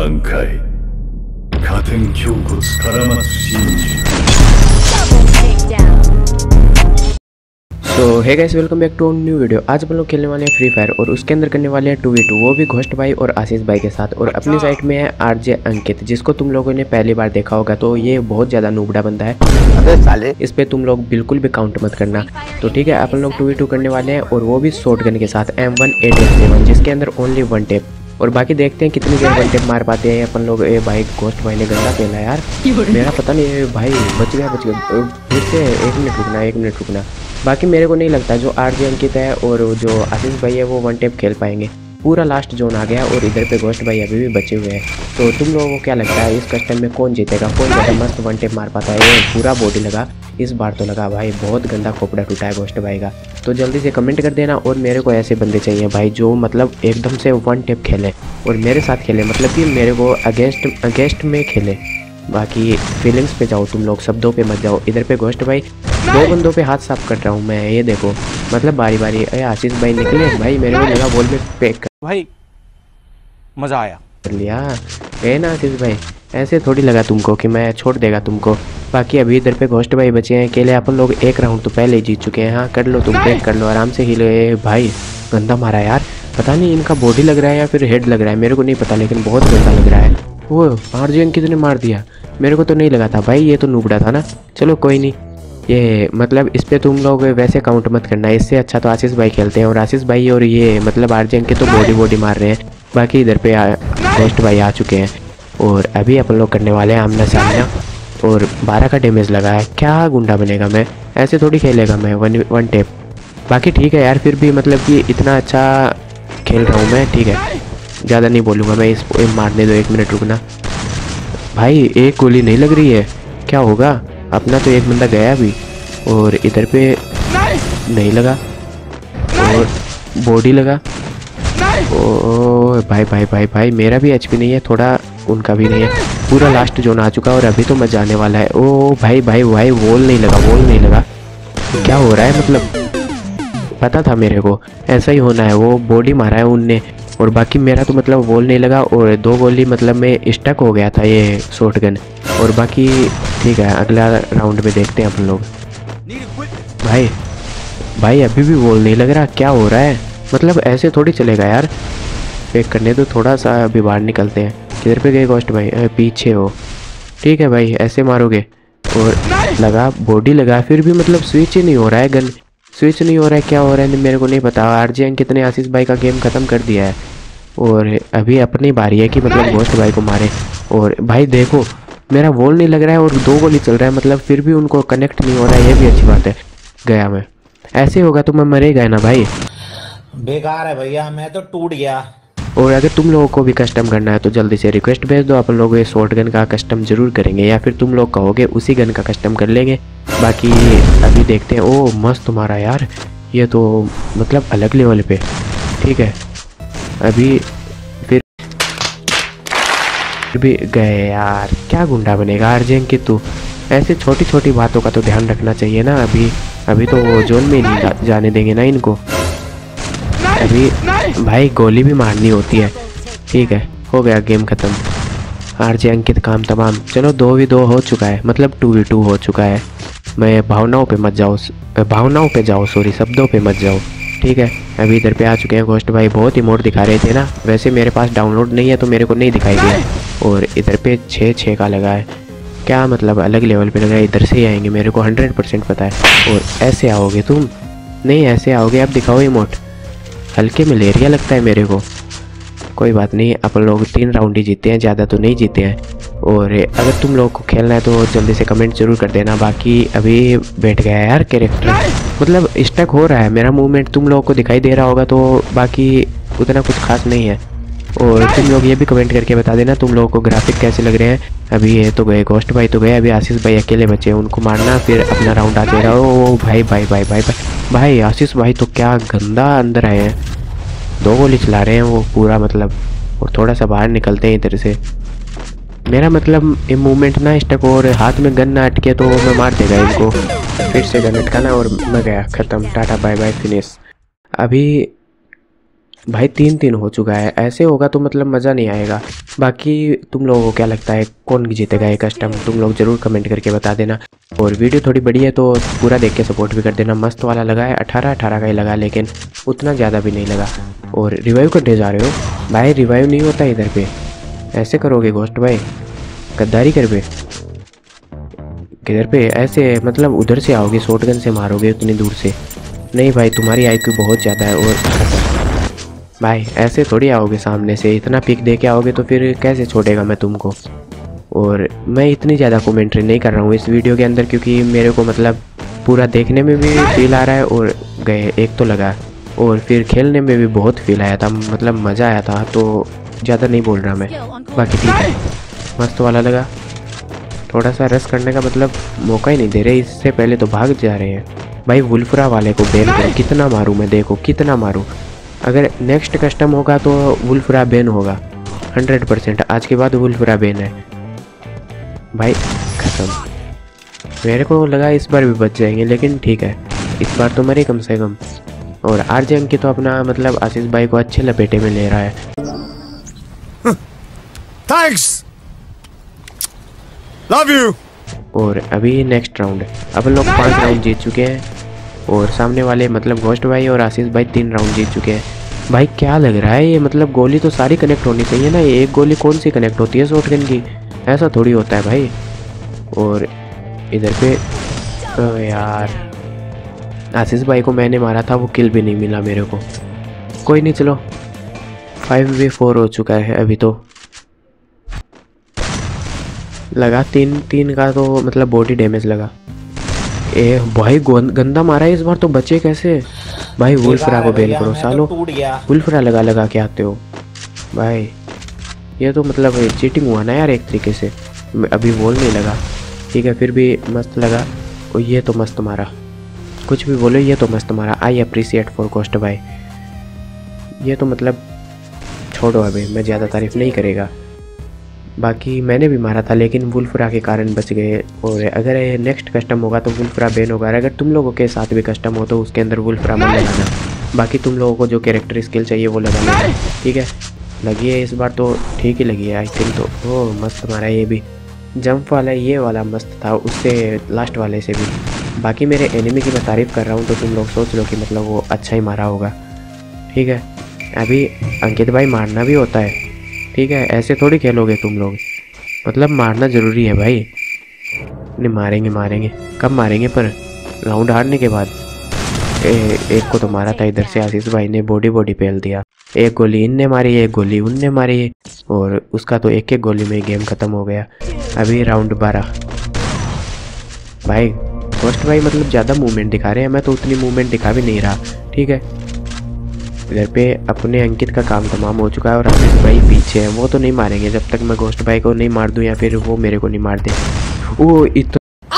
段階加点強骨絡松真珠 तो hey guys, welcome back to new video. आज हम लोग खेलने वाले हैं फ्री फायर और उसके अंदर करने वाले हैं 2v2, वो भी घोस्ट भाई और आशीष भाई के साथ। और अपनी साइड में है आरजे अंकित, जिसको तुम लोगों ने पहली बार देखा होगा। तो ये बहुत ज़्यादा नूबड़ा बंदा है, अगर साले इस पे तुम लोग बिल्कुल भी काउंट मत करना। तो ठीक है, अपन लोग 2v2 करने वाले हैं और वो भी शॉटगन के साथ M18A7, जिसके अंदर ओनली 1 टेप। और बाकी देखते हैं कितनी देर 1 टेप मार पाते हैं अपन लोग। ए भाई, घोस्ट भाई ने गंदा खेला यार, मेरा पता नहीं भाई। बच गया फिर से। 1 मिनट रुकना। बाकी मेरे को नहीं लगता जो आरजे अंकित है और जो आशीष भाई है वो 1 टेप खेल पाएंगे। पूरा लास्ट जोन आ गया और इधर पे घोस्ट भाई अभी भी बचे हुए हैं। तो तुम लोगों को क्या लगता है इस कस्टम में कौन जीतेगा, कौन ज़्यादा मस्त 1 टेप मार पाता है? ये पूरा बॉडी लगा, इस बार तो लगा भाई। बहुत गंदा खोपड़ा टूटा है घोस्ट भाई का। तो जल्दी से कमेंट कर देना। और मेरे को ऐसे बंदे चाहिए भाई जो मतलब एकदम से 1 टेप खेले और मेरे साथ खेले, मतलब कि मेरे को अगेंस्ट में खेले। बाकी फीलिंग्स पे जाओ तुम लोग, शब्दों पे मत जाओ। इधर पे घोस्ट भाई 2 बंदों पे हाथ साफ कर रहा हूँ मैं, ये देखो। मतलब बारी बारी। अरे आशीष भाई निकले भाई, मेरे को लगा बॉल में पैक कर भाई, मज़ा आया कर लिया है ना आशीष भाई। ऐसे थोड़ी लगा तुमको कि मैं छोड़ देगा तुमको। बाकी अभी इधर पे घोस्ट भाई बचे हैं अकेले। अपन लोग 1 राउंड तो पहले ही जीत चुके हैं। हाँ कर लो, तुम पैक कर लो आराम से। हील भाई गंदा मारा यार, पता नहीं इनका बॉडी लग रहा है या फिर हेड लग रहा है, मेरे को नहीं पता, लेकिन बहुत गंदा लग रहा है। वो आरजे अंकित ने मार दिया, मेरे को तो नहीं लगा था भाई, ये तो नूबड़ा था ना। चलो कोई नहीं, ये मतलब इस पे तुम लोग वैसे काउंट मत करना। इससे अच्छा तो आशीष भाई खेलते हैं और आशीष भाई और ये मतलब आरजे अंकित तो बॉडी मार रहे हैं। बाकी इधर पे घोस्ट भाई आ चुके हैं और अभी अपन लोग करने वाले हैं आमना सामना। और 12 का डैमेज लगा है, क्या गुंडा बनेगा मैं, ऐसे थोड़ी खेलेगा मैं 1 टेप। बाकी ठीक है यार, फिर भी मतलब कि इतना अच्छा खेल रहा हूँ मैं, ठीक है। ज़्यादा नहीं बोलूँगा मैं, इस मारने दो। 1 मिनट रुकना भाई। एक गोली नहीं लग रही है, क्या होगा? अपना तो एक बंदा गया अभी और इधर पे नहीं लगा और बॉडी लगा। ओ भाई भाई भाई भाई, मेरा भी एचपी नहीं है थोड़ा, उनका भी नहीं है। पूरा लास्ट जोन आ चुका और अभी तो मजा आने वाला है। ओ भाई भाई भाई, वॉल नहीं लगा। क्या हो रहा है? मतलब पता था मेरे को ऐसा ही होना है, वो बॉडी मारा है उनने और बाकी मेरा तो मतलब वॉल नहीं लगा और 2 गोली मतलब मैं स्टक हो गया था ये शॉटगन। और बाकी ठीक है, अगला राउंड में देखते हैं अपन लोग। भाई अभी भी वॉल नहीं लग रहा, क्या हो रहा है? मतलब ऐसे थोड़ी चलेगा यार, पैक करने तो थोड़ा सा अभी बाहर निकलते हैं। किधर पे गए घोस्ट भाई? पीछे हो, ठीक है भाई, ऐसे मारोगे और लगा, बॉडी लगा, फिर भी मतलब स्विच ही नहीं हो रहा है, गन स्विच नहीं हो रहा है। क्या हो रहा है मेरे को नहीं पता। आरजे अंकित ने आशीष भाई का गेम ख़त्म कर दिया है और अभी अपनी बारी है कि मतलब घोस्ट भाई को मारे। और भाई देखो, मेरा वॉल नहीं लग रहा है और 2 गोली चल रहा है, मतलब फिर भी उनको कनेक्ट नहीं हो रहा है, ये भी अच्छी बात है। गया मैं, ऐसे होगा तो मैं मरेगा ना भाई, बेकार है भैया, मैं तो टूट गया। और अगर तुम लोगों को भी कस्टम करना है तो जल्दी से रिक्वेस्ट भेज दो, अपन लोग ये शॉटगन का कस्टम जरूर करेंगे, या फिर तुम लोग कहोगे उसी गन का कस्टम कर लेंगे। बाकी अभी देखते हैं। ओ मस्त तुम्हारा यार, ये तो मतलब अलग लेवल पे, ठीक है। अभी फिर भी गए यार, क्या गुंडा बनेगा आरजे अंकित तू। ऐसे छोटी छोटी बातों का तो ध्यान रखना चाहिए ना। अभी तो वो जोन में नहीं जाने देंगे ना इनको। अभी भाई गोली भी मारनी होती है, ठीक है। हो गया गेम ख़त्म, आरजे अंकित काम तमाम। चलो 2v2 हो चुका है, मतलब 2v2 हो चुका है। मैं भावनाओं पे जाओ, सॉरी, शब्दों पे मत जाओ, ठीक है। अभी इधर पे आ चुके हैं घोस्ट भाई, बहुत ही मोड दिखा रहे थे ना। वैसे मेरे पास डाउनलोड नहीं है तो मेरे को नहीं दिखाई दिया। और इधर पे 6 का लगा है, क्या मतलब अलग लेवल पे लगा है। इधर से ही आएंगे, मेरे को 100% पता है। और ऐसे आओगे तुम, नहीं ऐसे आओगे। अब दिखाओ इमोट, हल्के मलेरिया लगता है मेरे को। कोई बात नहीं, अपन लोग 3 राउंड ही जीते हैं, ज़्यादा तो नहीं जीते हैं। और अगर तुम लोग को खेलना है तो जल्दी से कमेंट जरूर कर देना। बाकी अभी बैठ गया है यार कैरेक्टर, मतलब स्टक हो रहा है मेरा मूवमेंट, तुम लोगों को दिखाई दे रहा होगा। तो बाकी उतना कुछ खास नहीं है। और तुम लोग ये भी कमेंट करके बता देना तुम लोगों को ग्राफिक कैसे लग रहे हैं। अभी ये तो गए, घोस्ट भाई तो गए, अभी आशीष भाई अकेले बचे, उनको मारना, फिर अपना राउंड आते रहो। ओ भाई भाई भाई भाई भाई, आशीष भाई तो क्या गंदा अंदर आए हैं, 2 गोली चला रहे हैं वो पूरा मतलब। और थोड़ा सा बाहर निकलते हैं इधर से। मेरा मतलब ये मूवमेंट ना स्टक और हाथ में गन ना अटके तो मैं मार देगा इनको। फिर से गन अटकाना और मैं गया, ख़त्म, टाटा बाय बाय फिनिश। अभी भाई 3-3 हो चुका है। ऐसे होगा तो मतलब मज़ा नहीं आएगा। बाकी तुम लोगों को क्या लगता है कौन जीतेगा ये कस्टम, तुम लोग ज़रूर कमेंट करके बता देना। और वीडियो थोड़ी बड़ी है तो पूरा देख के सपोर्ट भी कर देना। मस्त वाला लगा है, 18-18 का ही लगा, लेकिन उतना ज़्यादा भी नहीं लगा। और रिवाइव करने जा रहे हो भाई? रिवाइव नहीं होता इधर पे। ऐसे करोगे घोस्ट भाई? गद्दारी कर पे किधर पे? ऐसे मतलब उधर से आओगे, शॉटगन से मारोगे उतनी दूर से? नहीं भाई, तुम्हारी आईक्यू बहुत ज़्यादा है। और भाई ऐसे थोड़ी आओगे सामने से, इतना पिक दे के आओगे तो फिर कैसे छोड़ेगा मैं तुमको। और मैं इतनी ज़्यादा कमेंट्री नहीं कर रहा हूँ इस वीडियो के अंदर, क्योंकि मेरे को मतलब पूरा देखने में भी फील आ रहा है और गए एक तो लगा, और फिर खेलने में भी बहुत फील आया था, मतलब मज़ा आया था। तो ज़्यादा नहीं बोल रहा मैं, बाकी ठीक है। मस्त वाला लगा। थोड़ा सा रस करने का मतलब मौका ही नहीं दे रहे, इससे पहले तो भाग जा रहे हैं भाई। वुल्फरा वाले को बैन करो। कितना मारूँ मैं, देखो कितना मारूँ। अगर नेक्स्ट कस्टम होगा तो वुल्फरा बैन होगा 100%। आज के बाद वुल्फरा बैन है भाई। ख़त्म। मेरे को लगा इस बार भी बच जाएंगे, लेकिन ठीक है, इस बार तो मरे कम से कम। और आरजे अंकित तो अपना मतलब आशीष भाई को अच्छे लपेटे में ले रहा है। Thanks, love you. और अभी नेक्स्ट राउंड, अब लोग 5 राउंड जीत चुके हैं। और सामने वाले मतलब घोस्ट भाई और आशीष भाई 3 राउंड जीत चुके हैं। भाई क्या लग रहा है ये, मतलब गोली तो सारी कनेक्ट होनी चाहिए ना। ये एक गोली कौन सी कनेक्ट होती है शॉटगन की? ऐसा थोड़ी होता है भाई। और इधर पे यार आशीष भाई को मैंने मारा था, वो किल भी नहीं मिला मेरे को। कोई नहीं, चलो 5v4 हो चुका है अभी तो। लगा 3-3 का तो मतलब बॉडी डैमेज लगा। ए भाई गंदा मारा है इस बार तो, बचे कैसे भाई? वुल्फरा को बैन करो सालो। वुल्फरा लगा के आते हो भाई? ये तो मतलब चीटिंग हुआ ना यार एक तरीके से। अभी वॉल नहीं लगा, ठीक है, फिर भी मस्त लगा। और ये तो मस्त मारा, कुछ भी बोलो, ये तो मस्त मारा। आई अप्रिसिएट फॉर घोस्ट भाई। ये तो मतलब छोड़ो, अभी मैं ज़्यादा तारीफ नहीं करेगा। बाकी मैंने भी मारा था, लेकिन वुल्फरा के कारण बच गए। और अगर नेक्स्ट कस्टम होगा तो वुल्फरा बैन होगा। अगर तुम लोगों के साथ भी कस्टम हो तो उसके अंदर वुल्फरा मत लगाना। बाकी तुम लोगों को जो कैरेक्टर स्किल चाहिए वो लगा लेना, ठीक है। लगी है इस बार तो ठीक ही लगी है आई थिंक तो। ओ मस्त मारा ये भी। जंप वाला ये वाला मस्त था, उससे लास्ट वाले से भी। बाकी मेरे एनिमी की मैं तारीफ़ कर रहा हूँ तो तुम लोग सोच लो कि मतलब वो अच्छा ही मारा होगा, ठीक है। अभी अंकित भाई मारना भी होता है, ठीक है, ऐसे थोड़ी खेलोगे तुम लोग, मतलब मारना ज़रूरी है भाई। नहीं मारेंगे, कब मारेंगे? पर राउंड हारने के बाद। एक को तो मारा था इधर से आशीष भाई ने, बॉडी पेल दिया। एक गोली इनने मारी, एक गोली उनने मारी, और उसका तो एक गोली में गेम ख़त्म हो गया। अभी राउंड 12 भाई। घोस्ट भाई मतलब ज़्यादा मूवमेंट दिखा रहे हैं, मैं तो उतनी मूवमेंट दिखा भी नहीं रहा, ठीक है। इधर पे अपने अंकित का काम तमाम हो चुका है और आशीष भाई पीछे हैं। वो तो नहीं मारेंगे जब तक मैं घोस्ट भाई को नहीं मार दूं, या फिर वो मेरे को नहीं मार दे। वो इतना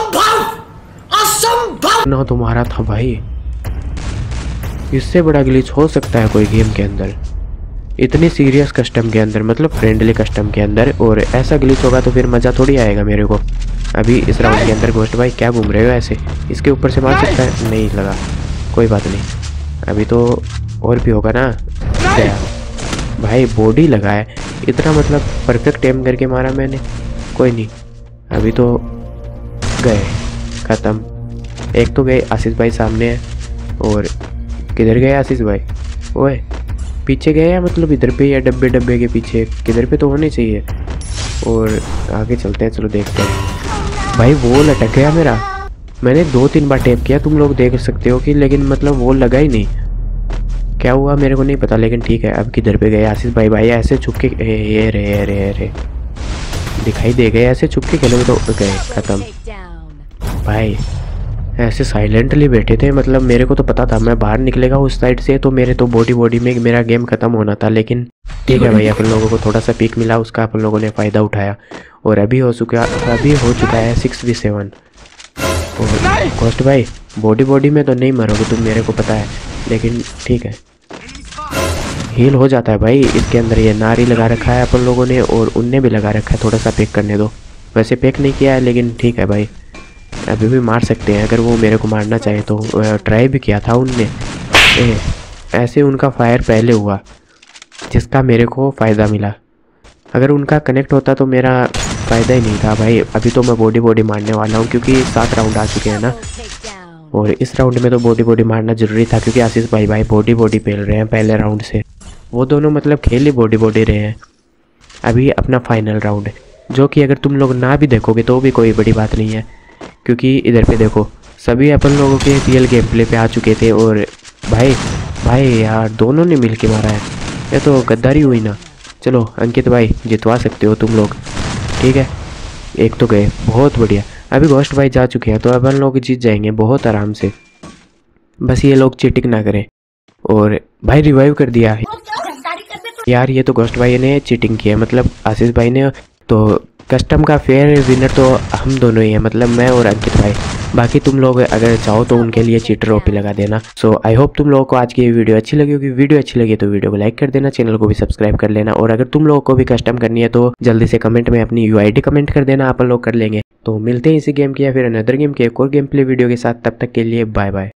असंभव ना तो मारा था भाई। इससे बड़ा ग्लिच हो सकता है कोई गेम के अंदर, इतनी सीरियस कस्टम के अंदर, मतलब फ्रेंडली कस्टम के अंदर। और ऐसा ग्लिच होगा तो फिर मज़ा थोड़ी आएगा मेरे को। अभी इस राउंड के अंदर घोस्ट भाई क्या घूम रहे हो ऐसे? इसके ऊपर से मार सकता है? नहीं लगा, कोई बात नहीं। अभी तो और भी होगा ना भाई। बॉडी लगा है इतना, मतलब परफेक्ट एम करके मारा मैंने। कोई नहीं, अभी तो गए, ख़त्म। एक तो गए, आशीष भाई सामने है। और किधर गए आशीष भाई? ओए पीछे गए या मतलब इधर पे, या डब्बे के पीछे? किधर पे तो होने चाहिए। और आगे चलते हैं, चलो देखते हैं। भाई वो लटक गया मेरा, मैंने 2-3 बार टैप किया, तुम लोग देख सकते हो कि, लेकिन मतलब वो लगा ही नहीं। क्या हुआ मेरे को नहीं पता, लेकिन ठीक है। अब किधर पे गए आशीष भाई? भाई ऐसे छुप के ये रे दिखाई दे गए, ऐसे छुप के खेलोगे तो गए, ख़त्म भाई। ऐसे साइलेंटली बैठे थे, मतलब मेरे को तो पता था मैं बाहर निकलेगा उस साइड से तो मेरे तो बॉडी में मेरा गेम ख़त्म होना था। लेकिन ठीक है भाई, अपन लोगों को थोड़ा सा पीक मिला, उसका अपन लोगों ने फ़ायदा उठाया। और अभी हो चुका है 6v7। और घोस्ट भाई बॉडी में तो नहीं मरोगे तुम, मेरे को पता है, लेकिन ठीक है, हील हो जाता है भाई। इसके अंदर ये नारी लगा रखा है अपन लोगों ने, और उनने भी लगा रखा है। थोड़ा सा पैक करने दो, वैसे पैक नहीं किया है, लेकिन ठीक है भाई, अभी भी मार सकते हैं अगर वो मेरे को मारना चाहे तो। ट्राई भी किया था उनने। ऐसे उनका फायर पहले हुआ जिसका मेरे को फ़ायदा मिला। अगर उनका कनेक्ट होता तो मेरा फ़ायदा ही नहीं था भाई। अभी तो मैं बॉडी मारने वाला हूँ क्योंकि 7 राउंड आ चुके हैं ना, और इस राउंड में तो बॉडी मारना ज़रूरी था क्योंकि आशीष भाई बॉडी पेल रहे हैं पहले राउंड से। वो दोनों मतलब खेल ही बॉडी रहे हैं। अभी अपना फाइनल राउंड है, जो कि अगर तुम लोग ना भी देखोगे तो भी कोई बड़ी बात नहीं है, क्योंकि इधर पे देखो सभी अपन लोगों के रियल गेम प्ले पे आ चुके थे। और भाई यार दोनों ने मिल के मारा है, ये तो गद्दारी हुई ना। चलो अंकित भाई जितवा सकते हो तुम लोग, ठीक है। एक तो गए, बहुत बढ़िया। अभी घोस्ट भाई जा चुके हैं तो अपन लोग जीत जाएंगे बहुत आराम से, बस ये लोग चीटिंग ना करें। और भाई रिवाइव कर दिया यार, ये तो घोस्ट भाई ने चीटिंग की है, मतलब आशीष भाई ने। तो कस्टम का फेयर विनर तो हम दोनों ही हैं, मतलब मैं और अंकित भाई। बाकी तुम लोग अगर चाहो तो उनके लिए चीटर ओपी लगा देना। सो आई होप तुम लोगों को आज की ये वीडियो अच्छी लगी होगी। वीडियो अच्छी लगी तो वीडियो को लाइक कर देना, चैनल को भी सब्सक्राइब कर लेना। और अगर तुम लोगों को भी कस्टम करनी है तो जल्दी से कमेंट में अपनी UID कमेंट कर देना, अपन लोग कर लेंगे। तो मिलते हैं इसी गेम की या फिर अनदर गेम के एक और गेम प्ले वीडियो के साथ। तब तक के लिए बाय बाय।